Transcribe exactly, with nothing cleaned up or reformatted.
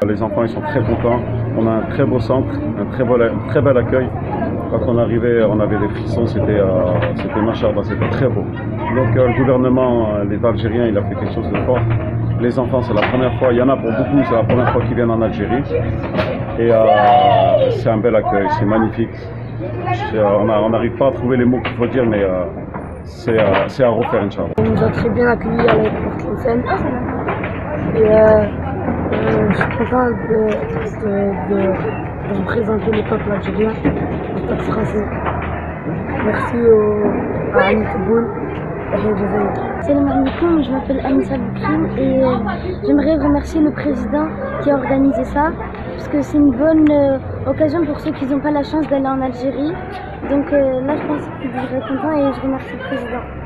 Les enfants ils sont très contents, on a un très beau centre, un très, beau, un très bel accueil. Quand on arrivait, on avait des frissons, c'était euh, c'était machallah, c'était très beau. Donc euh, le gouvernement, euh, l'État algérien, il a fait quelque chose de fort. Les enfants, c'est la première fois, il y en a pour beaucoup, c'est la première fois qu'ils viennent en Algérie. Et euh, c'est un bel accueil, c'est magnifique. Euh, on n'arrive pas à trouver les mots qu'il faut dire, mais euh, c'est euh, à refaire, Inch'Allah. On nous a très bien accueillis à l'aéroport Lausanne. Et euh, euh, je suis content de, de, de, de représenter le peuple algérien, le peuple français. Merci au, à Annie Teboul et à Jazaïr. Salam alaikum, je m'appelle Anissa Boukrim et euh, j'aimerais remercier le président qui a organisé ça parce que c'est une bonne euh, occasion pour ceux qui n'ont pas la chance d'aller en Algérie. Donc euh, là je pense qu'ils devraient être contents et je remercie le président.